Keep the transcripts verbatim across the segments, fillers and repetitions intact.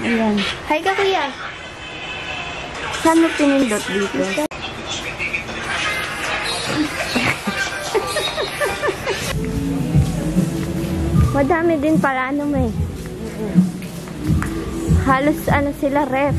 Ayan. Hi ka, kuya. Saan mo pinindot dito? Madami din pala ano may. Halos ano sila ref.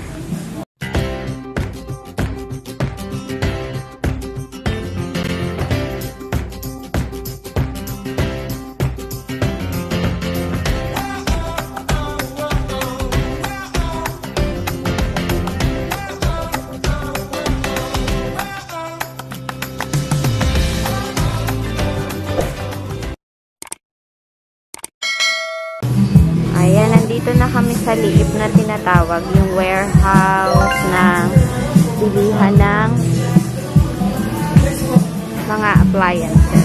Ayan, nandito na kami sa liip na tinatawag, yung warehouse ng bilihan ng mga appliances.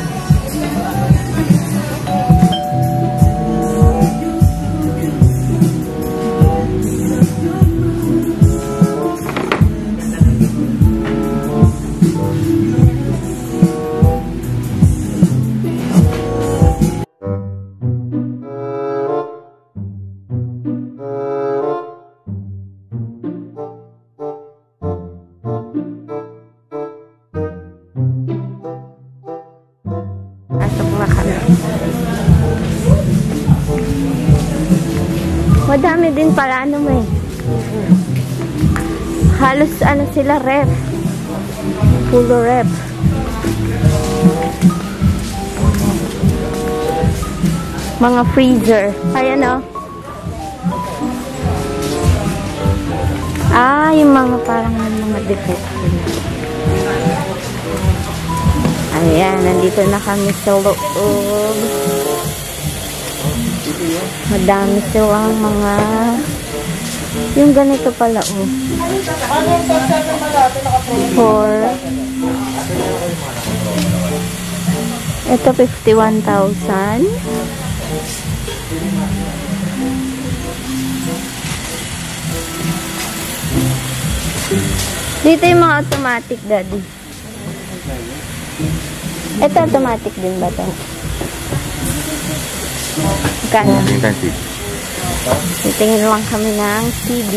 Madami din pala ano may. Halos ano sila ref. Full ref. Mga freezer. Ayan o. Ah, yung mga parang mga defect. Ayan, nandito na kami sa loob. Madami silang mga yung ganito pala oh. For ito fifty-one thousand. Dito yung mga automatic, daddy. Ito automatic din ba to? Magkano? Titingin lang kami ng T V.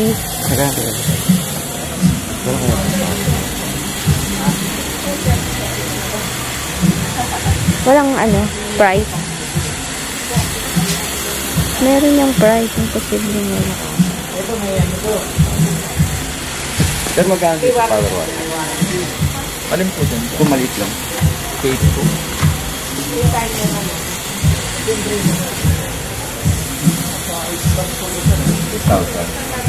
Walang ano, price. Meron yung price, yung posible meron. Ito may ano to. Sir, magkano dito power wash? Alam po dyan. Kung maliit lang. Case po. eight thousand.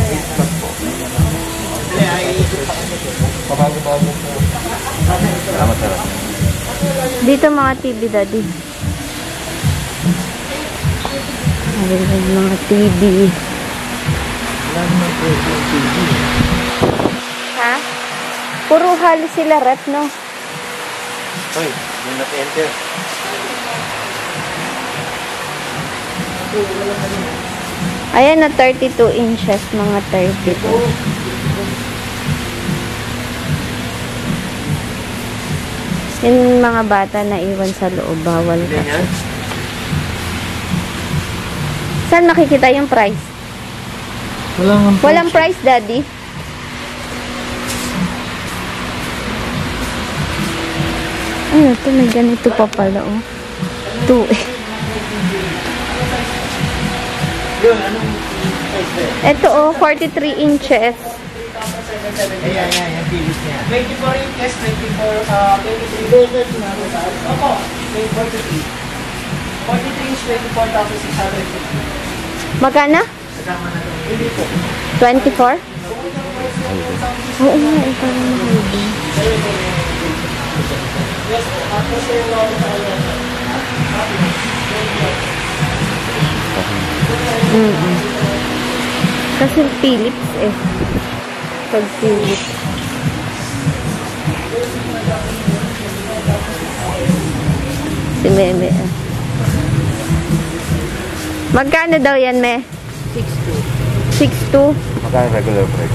Pabago-bago po. Salamat, sir. Dito mga T V, daddy. Ayun, mga T V. Wala naman po yung T V. Ha? Puro halos sila rep, no? Hoy, yung nag-enter. Ayan na thirty-two inches, mga thirty-two. Yung mga bata na iwan sa loob, bawal ka. Saan makikita yung price? Walang, Walang price, daddy. Ano ito? May ganito pa pala, oh. Two, eh. Ito, oh, forty-three inches. Ayan, ayan, ayan, bilis niya. twenty-four inches, twenty-four, uh, twenty-three inches na ito. Opo, forty-three. forty-three inches, twenty-four thousand six hundred fifty. Magkano? Kasama na ito. Hindi po. twenty-four? Oo nga, ito na mahal. Yes, after sir, Mm-mm. Kasi Philips eh. Pag Philips. Si Meme eh. Magkano daw yan, Me? six two. six two? Magkano regular price?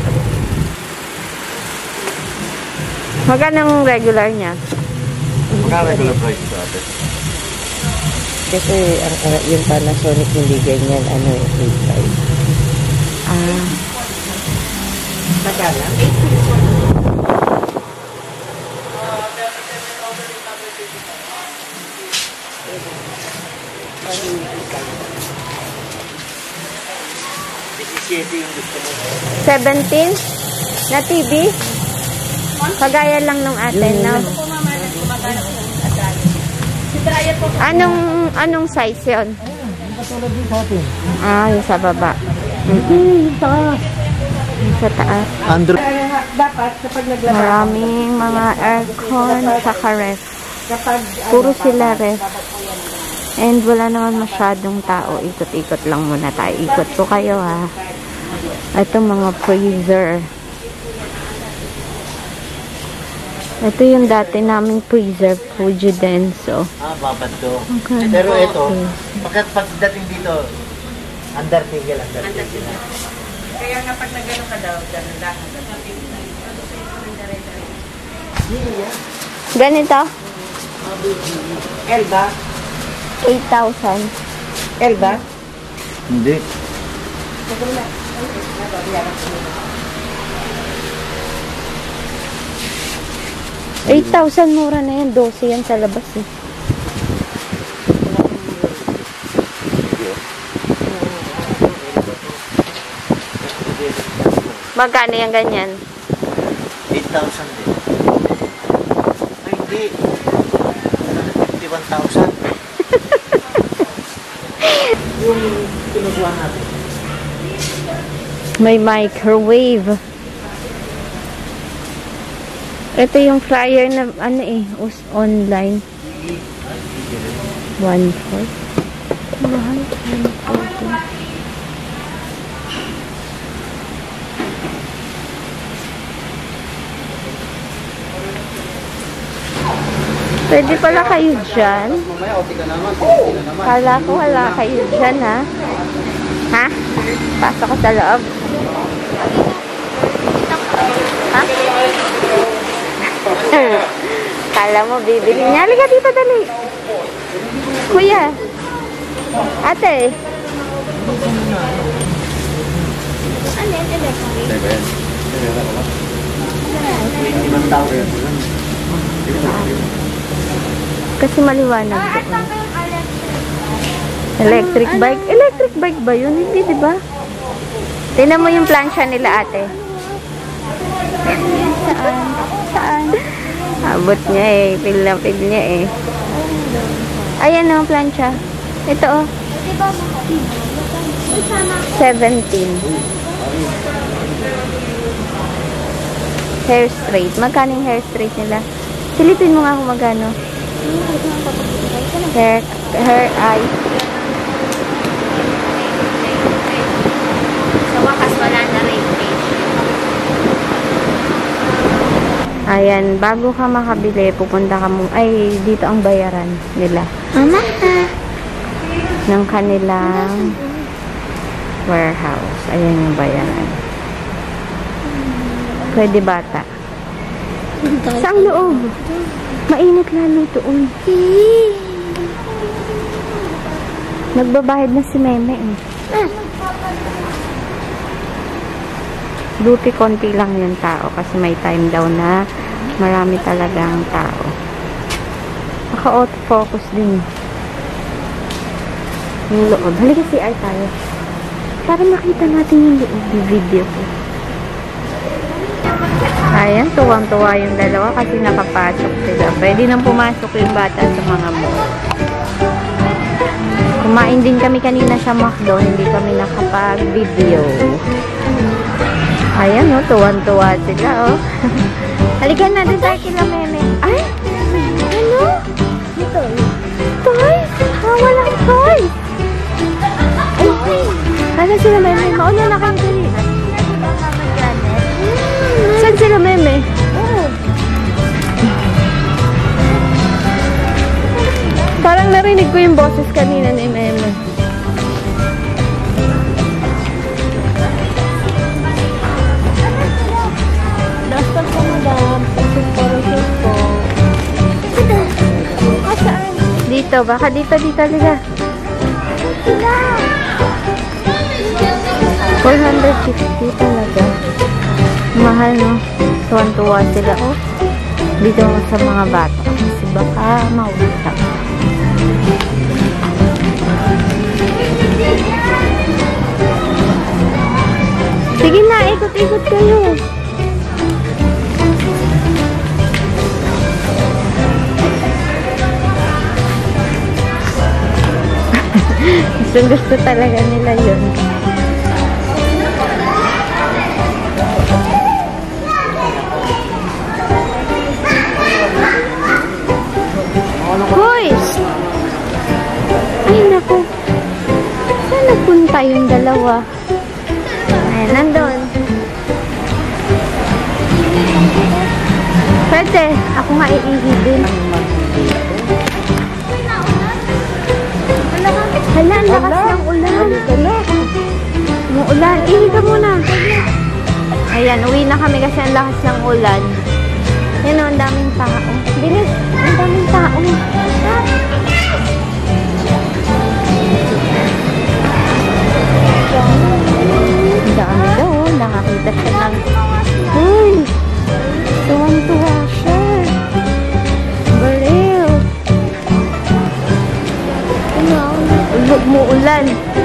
Magkano ang regular niya? Magkano regular price ito ate? Kasi ang, ang, yung Panasonic hindi ganyan, ano, eight five. Ah. Magkano? seventeen na T V? Kagaya lang nung atin, no? Anong, anong size yun? Katulad din sa atin. Ah, yung sa baba. Mm-hmm. Sa taas. Android. Dapat kapag naglaba. Maraming mga aircon sa ref. Puro sila ref. And wala naman masyadong tao. Ikot-ikot lang muna tayo. Ikot ko kayo, ha. Ito mga freezer. Ito yung dati naming freezer, Fuji Denso. Ah, babad to. Okay. Pero ito, pagkat pagdating dito, undertigil, undertigil. Kaya nga pag nagano ka daw, gano'n lang. Ganito? Elba? eight thousand. Elba? Hindi. eight thousand, mura na yan. twelve yan sa labas, eh. Magkano yung ganyan? eight thousand din. Ay, hindi. fifty-one thousand. Yung kinukuha natin. May microwave. Ito yung fryer na, ano eh, online. one fourth. Mahal. one forty. Pwede pala kayo dyan. Kala ko wala kayo dyan, ha? Ha? Pasok ko sa loob. Ha? Kala mo, bibili niya. Halika dito, dali. Kuya. Ate. Ano yan? twenty-one thousand. Kasi maliwanag doon. Electric bike. Electric bike ba yun? Hindi, di ba? Tingnan mo yung plancha nila, ate. Saan? Saan? Abot niya eh. Pil na pil niya eh. Ayan ang plancha. Ito oh. seventeen. Hair straight. Magkano yung hair straight nila? Silipin mo nga kung magkano. Hair, hair eye. Sa wakas wala na rin. Ayan, bago ka makabili, pupunta ka mo, ay, dito ang bayaran nila. Mama! Ng kanilang warehouse. Ayan yung bayaran. Pwede bata. Saang loob? Mainit lalo doon. Nagbabayad na si Meme eh. Buti konti lang yung tao kasi may time daw na marami talagang tao. Naka-auto-focus din. Yung loob. Halika si R tayo. Para makita natin yung loob yung video ko. Ayan, tuwang-tuwa yung dalawa kasi nakapasok sila. Pwede nang pumasok yung bata sa mga mall. Kumain din kami kanina sa McDo. Hindi kami nakapag-video. Ayan, oh, tuwan-tuwa sila, oh. Halika na, doon tayo kila Meme. Ay! Ano? Toys. Toys? Ah, walang toys. Ay, ano sila Meme? Mauna na kang dali. Saan sila Meme? Oh. Parang narinig ko yung boses kanina ni Meme. Dito, baka dito, dito, liga. four hundred fifty talaga. Mahal, no? Tuwan-tuwa sila, oh. Dito ako sa mga bata. Kasi baka mautak. Sige na, ikot-ikot kayo. Gusto talaga nila yun. Hoy! Ay, naku. Saan nagpunta yung dalawa? Ayan, nandun. Pwede, ako nga iihibin. Hala, ang lakas ng ulan. Umuulan. Ihi ka muna. Ayan, uwi na kami kasi ang lakas ng ulan. Yan o, ang daming tao. Bilis, ang daming tao. Ah. Ang dami daw, nakakita siya ng... Uy! Tuwang-tuwa siya. Baliw. Ano? Umuulan.